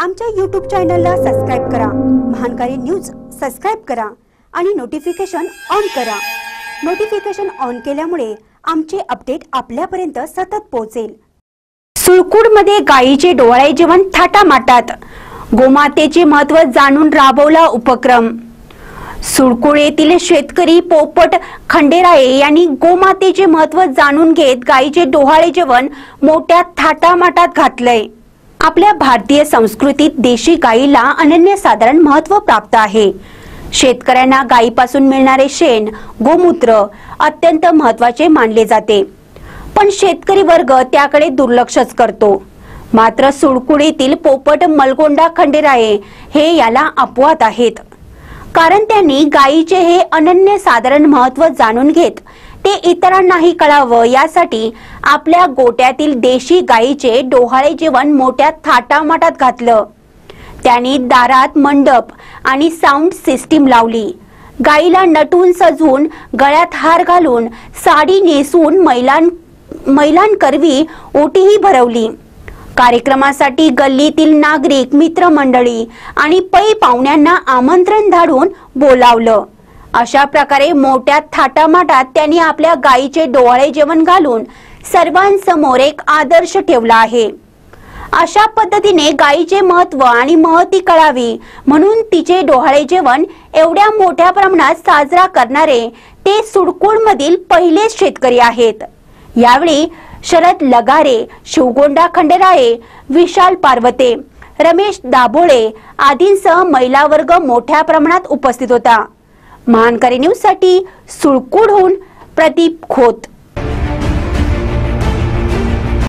आमच्या YouTube चॅनलला subscribe करा, महानकारी न्यूज सबस्क्राइब करा आणि नोटिफिकेशन ऑन करा। नोटिफिकेशन ऑन केल्यामुळे आमचे अपडेट आपल्यापर्यंत सतत पोहोचेल। सुळकुडमध्ये गायीचे डोहाळे जेवण थाटामाटात, गोमातेचे महत्त्व जाणून राबवला उपक्रम। सुळकुड येथील शेतकरी पोपट खंडेराये यांनी गोमातेचे महत्त्व जाणून घेत गायीचे डोहाळे जेवण मोठ्या थाटामाटात घातलंय। आपल्या भारतीय संस्कृतीत देशी गायीला अनन्यसाधारण महत्त्व प्राप्त आहे। शेतकऱ्यांना गायीपासून मिळणारे शेण, गोमूत्र अत्यंत महत्त्वाचे मानले जाते, पण शेतकरी वर्ग त्याकडे दुर्लक्षच करतो। मात्र सुळकुड येथील पोपट मलगोंडा खंडेराये हे याला अपवाद आहेत, कारण त्यांनी गायीचे हे अनन्यसाधारण महत्त्व जाणून घेत ते इतरांनाही कळावं यासाठी आपल्या गोट्यातील देशी गायीचे डोहाळे जेवण मोठ्या थाटामाटात घातलं। त्यांनी दारात मंडप आणि साऊंड सिस्टीम लावली। गायीला नटून सजवून गळ्यात हार घालून साडी नेसून महिलांकरवी ओटीही भरवली। कार्यक्रमासाठी गल्लीतील नागरिक, मित्रमंडळी आणि पै पाहुण्यांना आमंत्रण धाडून बोलावलं। अशा प्रकारे मोठ्या थाटामाटात त्यांनी आपल्या गायीचे डोहाळे जेवण घालून सर्वांसमोर एक आदर्श ठेवला आहे। अशा पद्धतीने गायीचे महत्त्व आणि महती कळावी म्हणून तिचे डोहाळे जेवण एवढ्या मोठ्या प्रमाणात साजरा करणारे ते सुळकुडमधील पहिलेच शेतकरी आहेत। यावेळी शरद लगारे, शिवगोंडा खंडेराये, विशाल पार्वते, रमेश दाभोळे आदींसह महिला वर्ग मोठ्या प्रमाणात उपस्थित होता। महानकारी न्यूज साठी सुळकुडहून प्रदीप खोत।